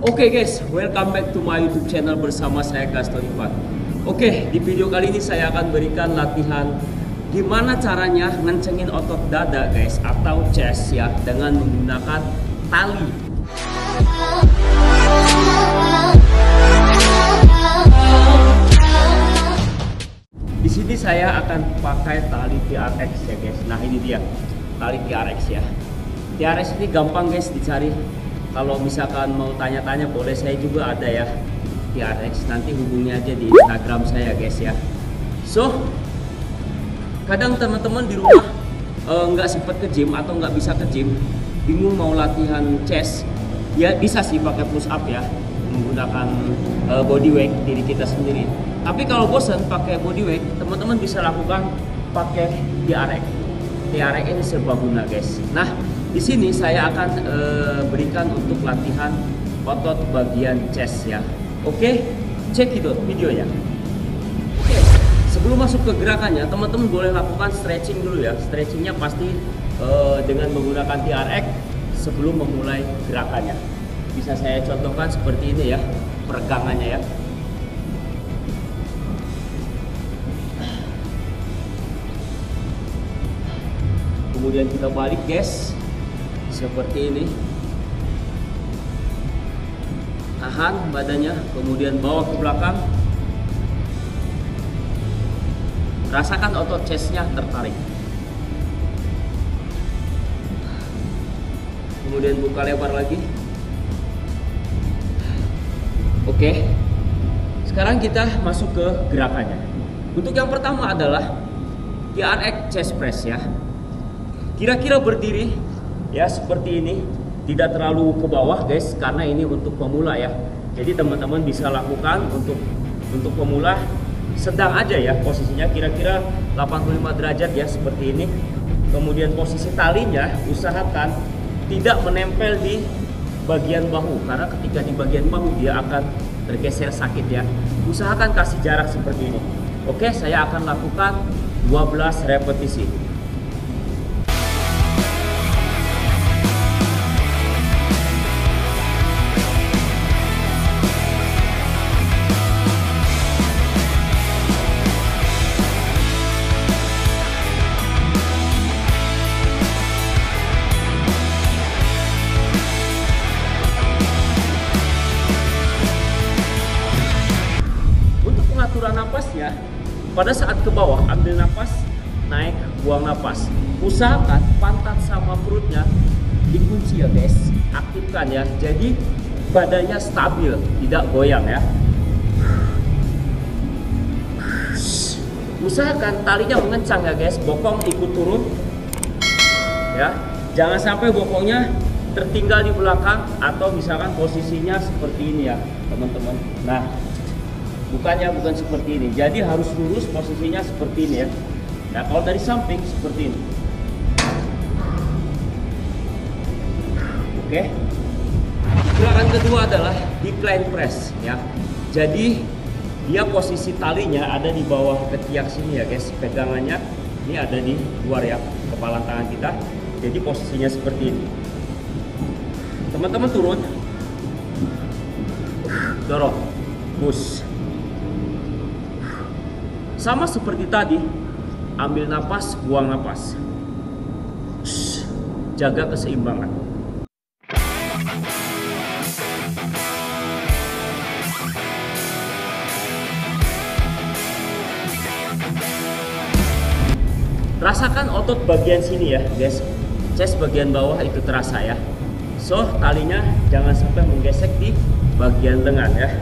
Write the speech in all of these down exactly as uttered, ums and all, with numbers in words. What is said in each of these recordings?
Oke okay guys, welcome back to my YouTube channel bersama saya Gaston Ivan. Oke, okay, di video kali ini saya akan berikan latihan gimana caranya ngencengin otot dada guys, atau chest ya, dengan menggunakan tali. Di sini saya akan pakai tali T R X ya guys. Nah ini dia tali T R X ya. T R X ini gampang guys dicari. Kalau misalkan mau tanya-tanya boleh, saya juga ada ya T R X. Nanti hubungi aja di Instagram saya guys ya. So kadang teman-teman di rumah nggak uh, sempet ke gym atau nggak bisa ke gym, bingung mau latihan chest, ya bisa sih pakai push up ya, menggunakan uh, body weight diri kita sendiri. Tapi kalau bosan pakai body weight, teman-teman bisa lakukan pakai T R X. T R X ini serbaguna guys. Nah di sini saya akan uh, berikan untuk latihan otot bagian chest ya. Oke, cek itu videonya. Oke, sebelum masuk ke gerakannya, teman-teman boleh lakukan stretching dulu ya. Stretchingnya pasti uh, dengan menggunakan T R X sebelum memulai gerakannya. Bisa saya contohkan seperti ini ya, peregangannya ya. Kemudian kita balik guys, seperti ini. Tahan badannya, kemudian bawa ke belakang. Rasakan otot chestnya tertarik. Kemudian buka lebar lagi. Oke, sekarang kita masuk ke gerakannya. Untuk yang pertama adalah T R X chest press ya. Kira-kira berdiri ya seperti ini, tidak terlalu ke bawah guys, karena ini untuk pemula ya. Jadi teman-teman bisa lakukan untuk untuk pemula sedang aja ya posisinya, kira-kira delapan puluh lima derajat ya seperti ini. Kemudian posisi talinya usahakan tidak menempel di bagian bahu, karena ketika di bagian bahu dia akan tergeser sakit ya. Usahakan kasih jarak seperti ini. Oke, saya akan lakukan dua belas repetisi. Pengaturan napasnya, pada saat ke bawah ambil napas, naik, buang napas. Usahakan pantat sama perutnya dikunci ya guys, aktifkan ya, jadi badannya stabil, tidak goyang ya. Usahakan talinya mengencang ya guys, bokong ikut turun ya, jangan sampai bokongnya tertinggal di belakang, atau misalkan posisinya seperti ini ya teman-teman. Nah bukannya bukan seperti ini, jadi harus lurus posisinya seperti ini ya. Nah kalau dari samping seperti ini. Oke, gerakan kedua adalah decline press ya. Jadi dia posisi talinya ada di bawah ketiak sini ya guys, pegangannya ini ada di luar ya kepala tangan kita. Jadi posisinya seperti ini. Teman-teman turun, dorong, push. Sama seperti tadi, ambil napas, buang napas. Shhh, jaga keseimbangan. Rasakan otot bagian sini ya guys, chest bagian bawah itu terasa ya. So talinya jangan sampai menggesek di bagian lengan ya.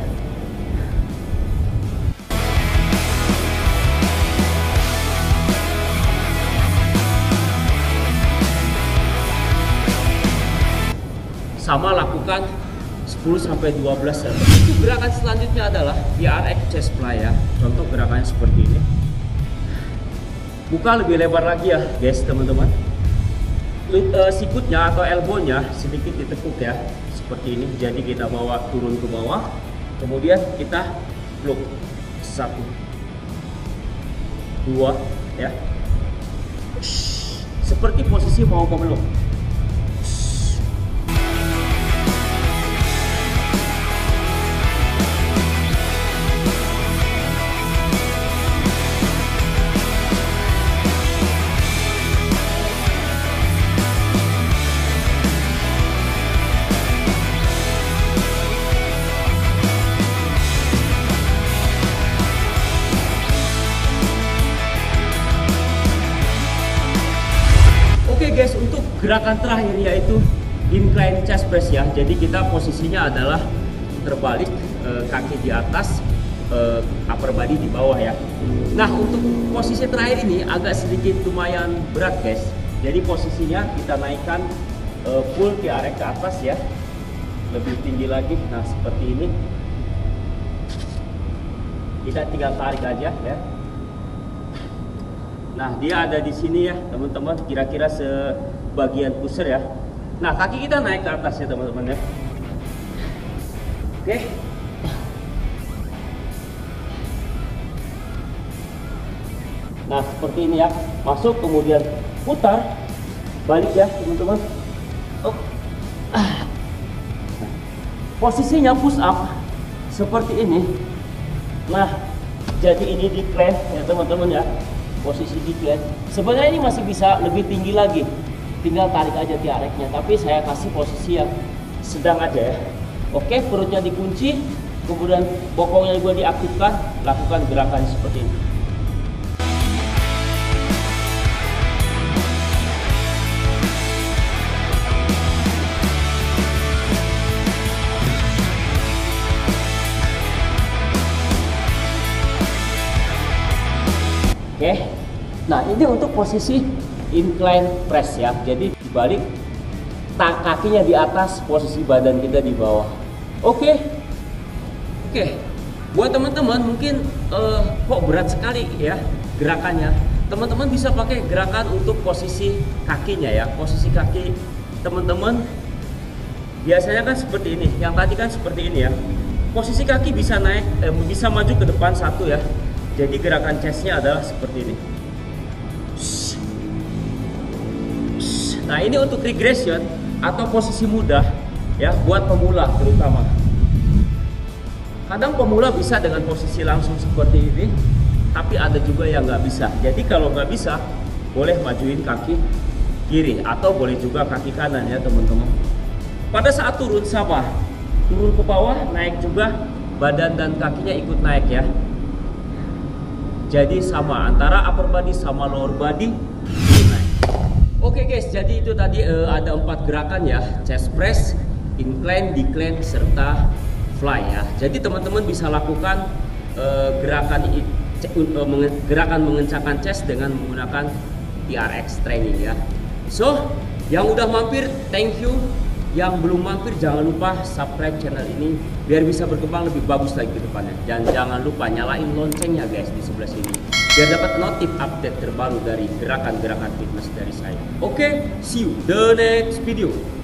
Sama lakukan sepuluh sampai dua belas ya. Itu gerakan selanjutnya adalah T R X chest fly ya. Contoh gerakannya seperti ini. Buka lebih lebar lagi ya guys teman-teman. Sikutnya atau elbownya sedikit ditekuk ya seperti ini. Jadi kita bawa turun ke bawah, kemudian kita peluk. Satu, dua ya. Seperti posisi mau memeluk. gerakan terakhir yaitu incline chest press ya. Jadi kita posisinya adalah terbalik, eh, kaki di atas, eh, upper body di bawah ya. Nah, untuk posisi terakhir ini agak sedikit lumayan berat guys. Jadi posisinya kita naikkan eh, full T R X ke atas ya, lebih tinggi lagi. Nah, seperti ini. Kita tinggal tarik aja ya. Nah, dia ada di sini ya teman-teman, kira-kira sebagian pusar ya. Nah, kaki kita naik ke atas ya teman-teman ya. Oke. Nah, seperti ini ya. Masuk kemudian putar balik ya teman-teman. Oh. Ah. Posisinya push up seperti ini. Nah, jadi ini decline ya teman-teman ya. Posisi decline. Sebenarnya ini masih bisa lebih tinggi lagi. Tinggal tarik aja T R X-nya, tapi saya kasih posisi yang sedang aja ya. Oke, perutnya dikunci, kemudian bokongnya juga diaktifkan, lakukan gerakan seperti ini. Oke, nah ini untuk posisi incline press ya. Jadi dibalik, tak kakinya di atas, posisi badan kita di bawah. Oke, oke. Buat teman-teman mungkin uh, kok berat sekali ya gerakannya. Teman-teman bisa pakai gerakan untuk posisi kakinya ya. Posisi kaki teman-teman biasanya kan seperti ini. Yang tadi kan seperti ini ya. Posisi kaki bisa naik, eh, bisa maju ke depan satu ya. Jadi gerakan chestnya adalah seperti ini. Nah, ini untuk regression atau posisi mudah ya, buat pemula terutama. Kadang pemula bisa dengan posisi langsung seperti ini, tapi ada juga yang nggak bisa. Jadi kalau nggak bisa, boleh majuin kaki kiri atau boleh juga kaki kanan ya teman-teman. Pada saat turun sama, turun ke bawah, naik juga, badan dan kakinya ikut naik ya. Jadi sama antara upper body sama lower body. Oke guys, jadi itu tadi uh, ada empat gerakan ya, chest press, incline, decline, serta fly ya. Jadi teman-teman bisa lakukan uh, gerakan uh, gerakan mengencangkan chest dengan menggunakan T R X training ya. So, yang udah mampir, thank you. Yang belum mampir jangan lupa subscribe channel ini biar bisa berkembang lebih bagus lagi ke depannya. Dan jangan lupa nyalain loncengnya guys di sebelah sini biar dapat notif update terbaru dari gerakan-gerakan fitness dari saya. Oke, okay, see you the next video.